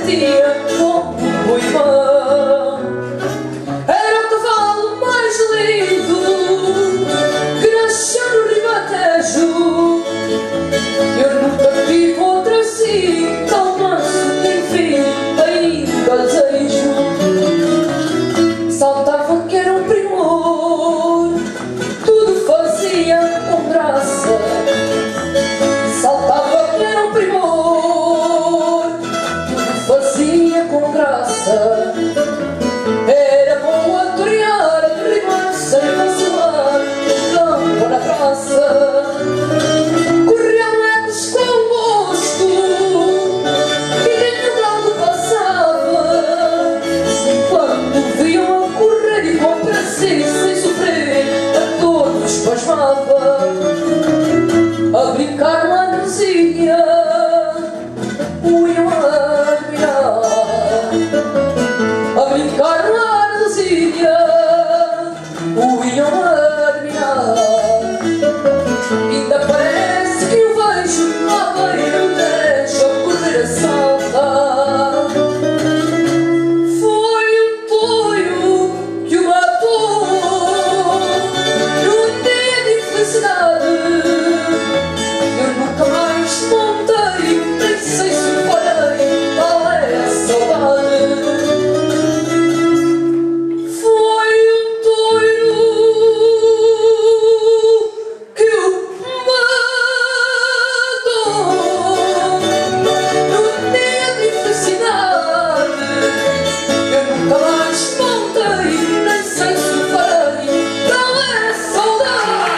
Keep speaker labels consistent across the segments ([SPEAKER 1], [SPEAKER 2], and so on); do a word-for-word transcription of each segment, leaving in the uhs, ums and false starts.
[SPEAKER 1] sentia como o irmão. Era o cavalo mais lindo que nasceu no Ribatejo. Eu nunca tive outra assim, tão manso, enfim, ainda desejo. Saltava que era um primor, tudo fazia com graça. Saltava que era um primor, tudo fazia com graça. Era bom a torear, a rimar sem vacilar, no campo ou na praça. Corriam metros com gosto e nem logo passava. Quando viam a correr e com prazer sem sofrer, a todos pasmava. A brincar uma nozinha, o iam admirar. A brincar uma nozinha, o iam admirar. Ainda parece que o vejo lá bem no trecho a correr a saltar. Foi um touro que o matou num dia de felicidade. Eu nunca mais montei, nem sei se farei, qual é a saudade. Foi um touro que o matou num dia de felicidade. Eu nunca mais montei, nem sei se farei, qual é a saudade.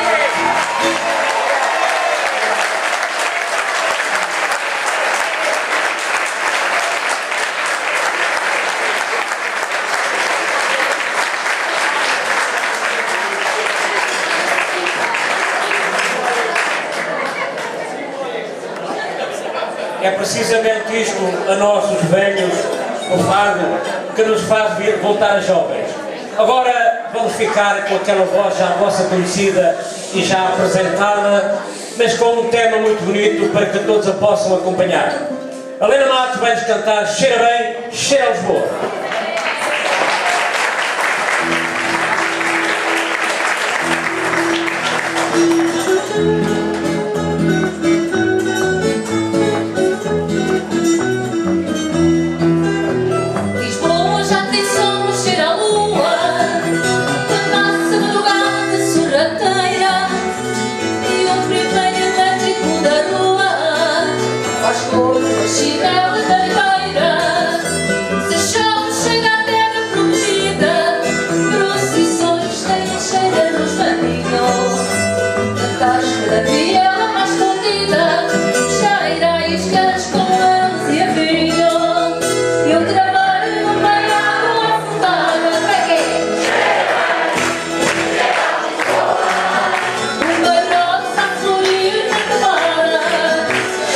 [SPEAKER 2] É precisamente isto a nós, os velhos, o fado, que nos faz vir, voltar jovens. Agora vamos ficar com aquela voz já vossa conhecida e já apresentada, mas com um tema muito bonito para que todos a possam acompanhar. A Helena Matos vai-nos cantar Cheira Bem, Cheira a Lisboa.
[SPEAKER 1] Lisboa já tem sol, cheira a lua, passa madrugada sorrateira e o primeiro elétrico da rua faz cor na chinela da ribeira. Se chove chega à terra prometida, procissões têm cheira nos maninhos. A casca da viela mais escondida cheira a iscas com eles e a vinho. Eu trabalho no meio água afundada. Para quê? Uma rosa a florir na camada.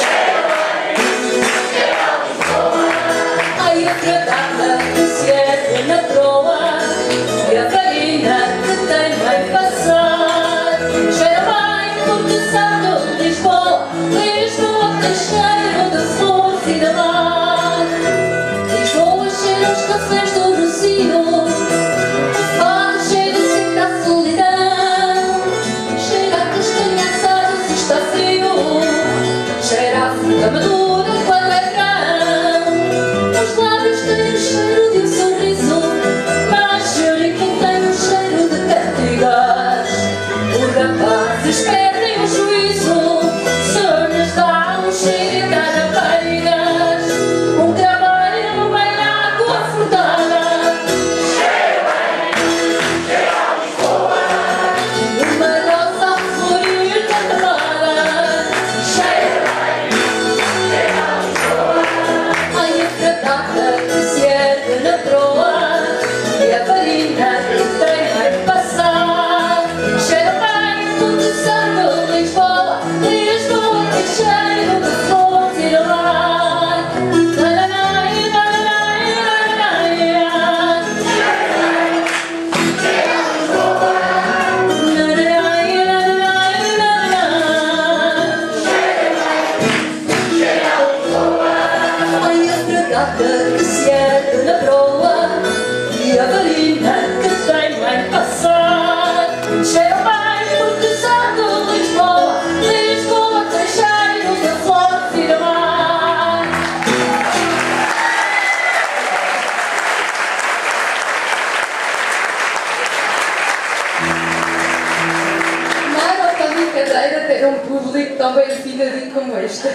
[SPEAKER 1] Ai, outra data que se ergue na proa e a farinha que tem bem passar. Cheira bem porque sabe de Lisboa. Lisboa tem cheiro de flores e de mar. Lisboa cheira os cafés do Rocio, fado cheira sempre à solidão. Cheira a castanha assada se está frio, cheira a fruta madura quando é verão. Os lábios têm o cheiro de um sorriso, mas o rico tem o cheiro de cantigas. Os rapazes perdem o juízo se lhes dá um cheiro de carapeiras. Um trabalho no meio água furtada. Uma rosa a florir na camada. Ai, a fradata que se ergue na proa e a farinha que tem bem passar. Cheira bem porque sabe de Lisboa. Lisboa tem cheiro de flores e de mar. Lalalai, lalalai, lalalai. Lalalai, lalalai, lalalai. Ai, a fradata nata que se ergue na proa e a farina que tem bem passado cheira bem porque sai de Lisboa. Lisboa tem cheiro de flor de mar.
[SPEAKER 3] Não era para a brincadeira ter um público tão bem afinadinho como este.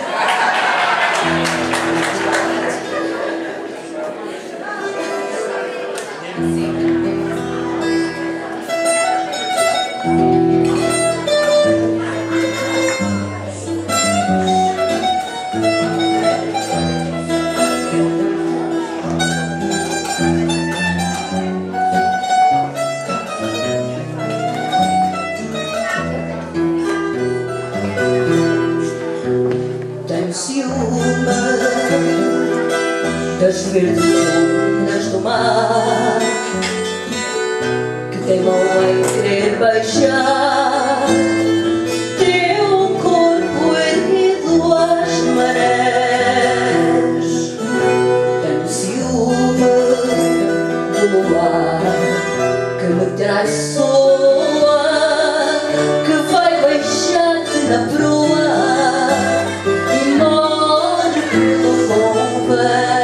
[SPEAKER 1] Tenho ciúme das verdes ondas do mar que teimam em querer beijar teu corpo erguido às marés. Tenho ciúme do luar que me traiçoa, que vai beijar-te na proa e morre pelo convés.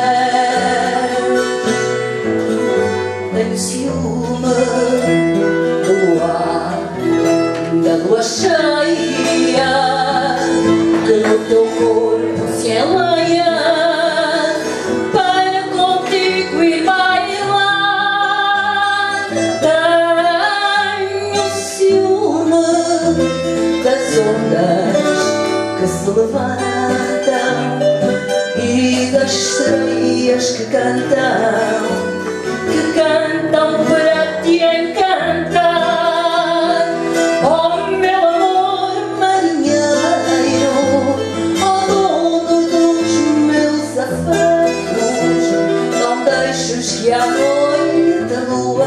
[SPEAKER 1] Tenho ciúme do luar, da lua cheia, que no teu corpo se enleia para contigo ir bailar. Tenho ciúme das ondas que se levantam e das sereias que cantam, que cantam para te encantar. Oh meu amor marinheiro, oh dono dos meus afetos, não deixes que à noite a lua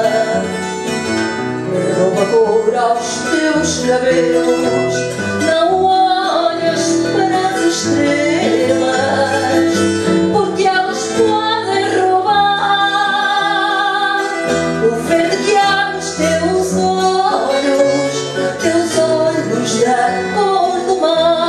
[SPEAKER 1] rouba cor aos teus cabelos. Não olhas para as estrelas, porque elas podem roubar o verde que há nos teus olhos, teus olhos da cor do mar.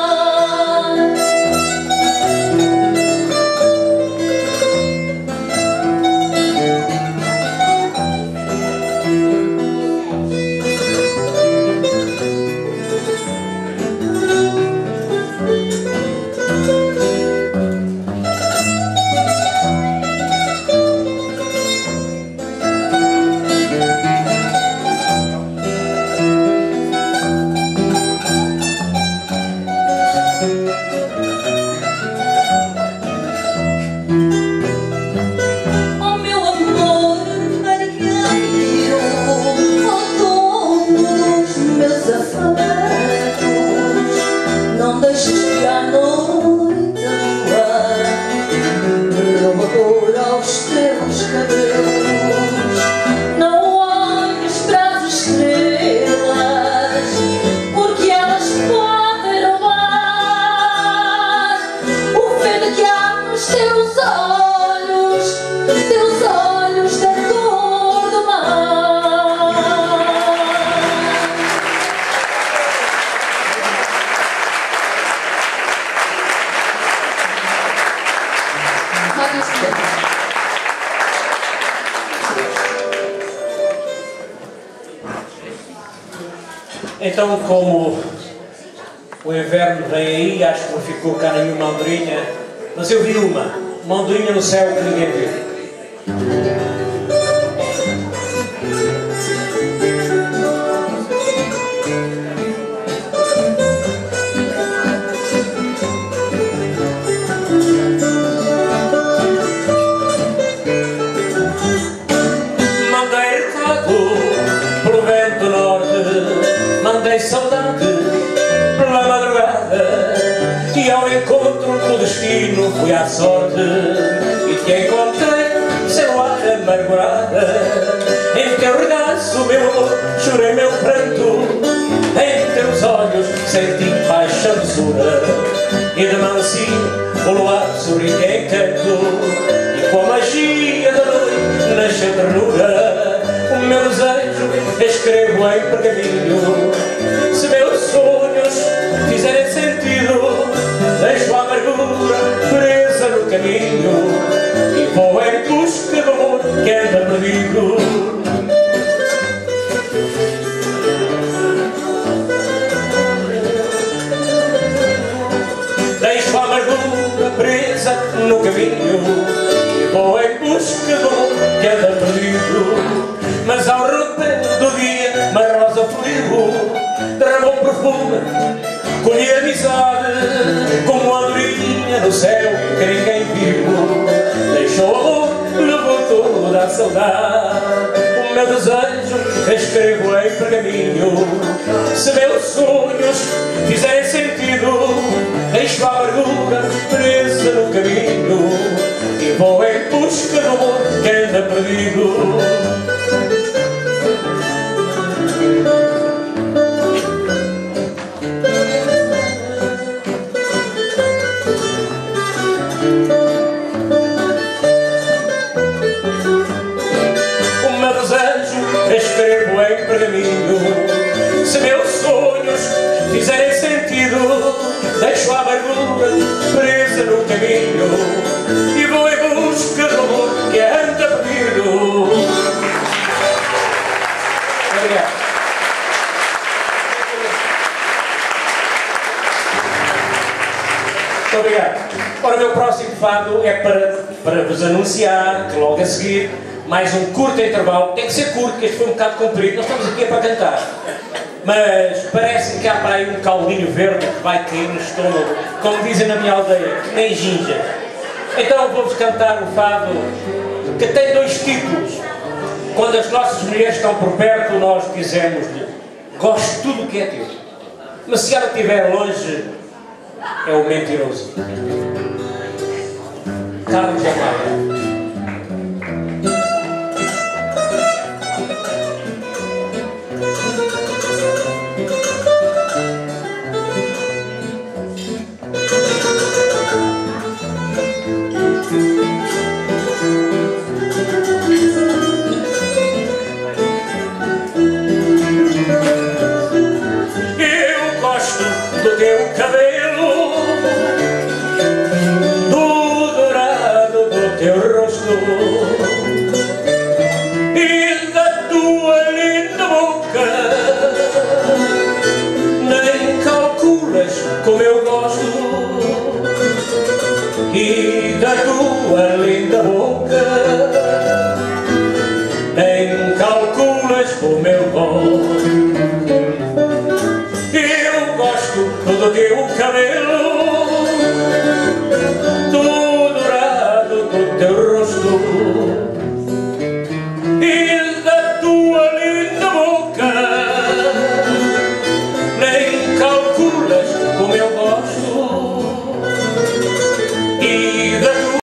[SPEAKER 1] Oh meu amor marinheiro, oh dono dos meus afetos, não deixes que à noite a lua rouba cor aos teus cabelos. Não olhes para as estrelas, porque elas podem roubar o verde que há nos teus olhos, teus olhos da cor do mar.
[SPEAKER 3] Rádio Estrelas.
[SPEAKER 2] Então, como o inverno vem aí, acho que não ficou cá nenhuma andorinha, mas eu vi uma, uma andorinha no céu que ninguém viu. Mandei recado pelo vento norte, mandei saudade pela madrugada, e ao encontro do destino fui à sorte e te encontrei sem ar amargurada. Em teu regaço, meu amor, chorei meu pranto, em teus olhos senti paixão de sura, e de mansinho o luar sorri encanto, e com a magia da noite nasce a ternura. O meu desejo escrevo em pergaminho. Se meus sonhos fizerem sentido, deixo a amargura presa no caminho e vou em busca do amor que anda perdido. Deixo a amargura presa no caminho e vou em busca do amor que anda perdido. Mas ao romper do dia, uma rosa floriu, derramou perfume, colhi amizade, como a andorinha no céu que ninguém viu. Deixou o amor, levou toda a saudade. O meu desejo escrevo em pergaminho. Se meus sonhos fizerem sentido, deixo a amargura presa no caminho e vou em busca do amor que anda perdido. Escrevo em pergaminho. Se meus sonhos fizerem sentido, deixo a amargura presa no caminho e vou em busca do amor que anda perdido. Obrigado. Muito obrigado. Ora, o meu próximo fado é para, para vos anunciar que logo a seguir mais um curto intervalo. Tem que ser curto, porque este foi um bocado comprido. Nós estamos aqui é para cantar. Mas parece que há para aí um caldinho verde que vai cair no estômago, como dizem na minha aldeia, que nem ginja. Então vou-vos cantar o fado que tem dois títulos. Quando as nossas mulheres estão por perto, nós dizemos-lhe: gosto de tudo o que é teu. Mas se ela estiver longe, é o mentiroso. Carlos Amaro. Do teu cabelo, do dourado do teu rosto e da tua linda boca. Nem calculas como eu gosto e da tua linda boca. Nem calculas como eu gosto. Do teu cabelo,